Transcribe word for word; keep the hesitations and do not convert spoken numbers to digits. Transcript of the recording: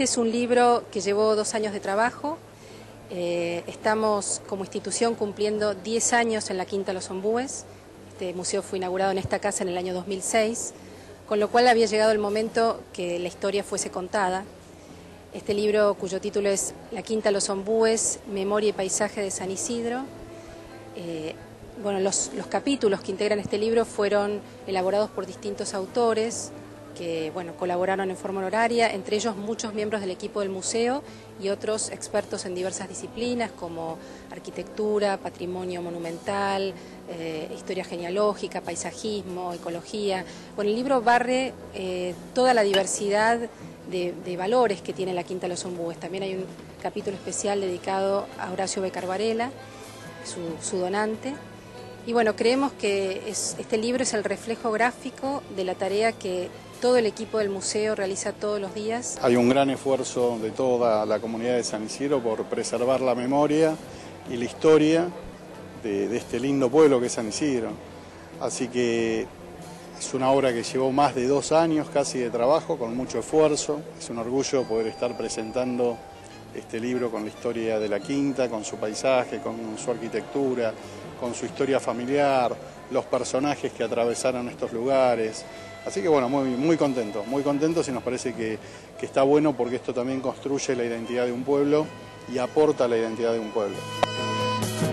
es un libro que llevó dos años de trabajo. Eh, estamos como institución cumpliendo diez años en la Quinta Los Ombúes. Este museo fue inaugurado en esta casa en el año dos mil seis, con lo cual había llegado el momento que la historia fuese contada. Este libro, cuyo título es La Quinta Los Ombúes, Memoria y Paisaje de San Isidro. Eh, bueno, los, los capítulos que integran este libro fueron elaborados por distintos autores que bueno, colaboraron en forma honoraria, entre ellos muchos miembros del equipo del museo y otros expertos en diversas disciplinas como arquitectura, patrimonio monumental, eh, historia genealógica, paisajismo, ecología. Bueno, el libro barre eh, toda la diversidad de, de valores que tiene la Quinta Los Ombúes. También hay un capítulo especial dedicado a Horacio Béccar Varela, su, su donante. Y bueno, creemos que es, este libro es el reflejo gráfico de la tarea que todo el equipo del museo realiza todos los días. Hay un gran esfuerzo de toda la comunidad de San Isidro por preservar la memoria y la historia de, de este lindo pueblo que es San Isidro. Así que es una obra que llevó más de dos años casi de trabajo, con mucho esfuerzo. Es un orgullo poder estar presentando este libro con la historia de la Quinta, con su paisaje, con su arquitectura, con su historia familiar, los personajes que atravesaron estos lugares. Así que bueno, muy, muy contentos, muy contentos y nos parece que, que está bueno porque esto también construye la identidad de un pueblo y aporta la identidad de un pueblo.